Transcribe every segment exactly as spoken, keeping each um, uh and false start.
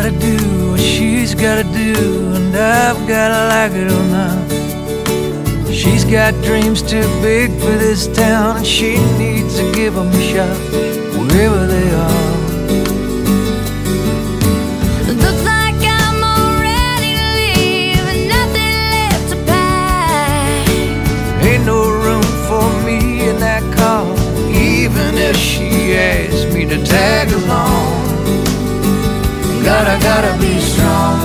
gotta do what she's gotta do, and I've gotta like it or not. She's got dreams too big for this town, and she needs to give them a shot wherever they are. Looks like I'm all ready to leave and nothing left to pack. Ain't no room for me in that car, even if she asks me to tag along. Gotta, gotta be strong.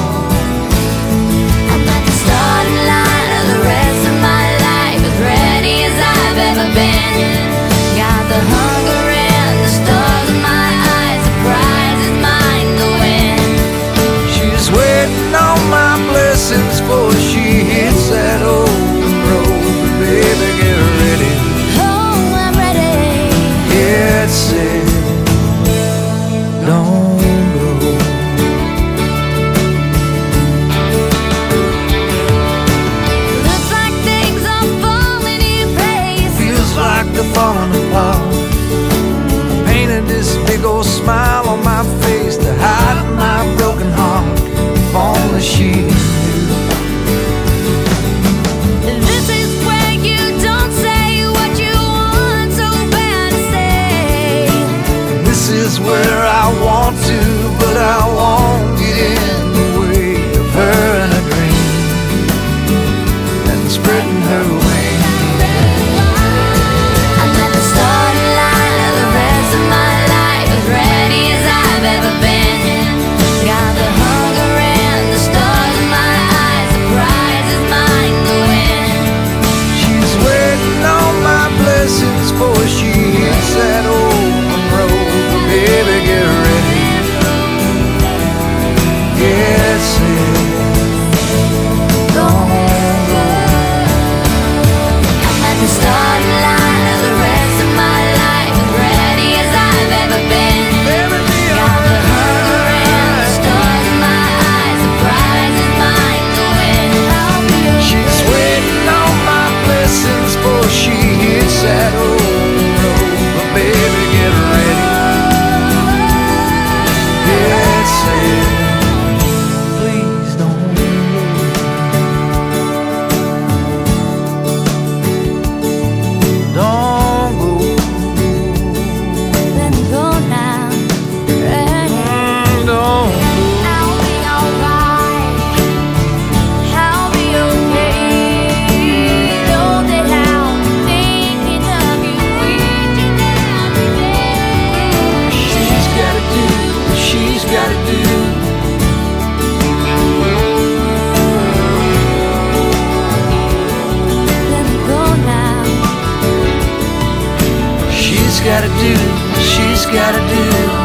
I'm at the starting line of the rest of my life, as ready as I've ever been. Got the hunger and the stars in my eyes, the prize is mine to win. She's waiting on my blessings before she hits that open road. But baby, get ready. Oh, I'm ready. Get set, don't. Falling apart. I painted this big old smile on my face to hide my broken heart. If only she knew. This is where you don't say what you want so bad to say. This is where I want to, but I won't get in the way of her and her dream and spreading her wings. Before she hits that open road, baby, get ready, get set, don't go. I'm at the starting line of the rest of my life, as ready as I've ever been. Got the hunger and the stars in my eyes, the prize is mine to win. She's waiting on my blessings before she hits that open. Gotta do, she's gotta do.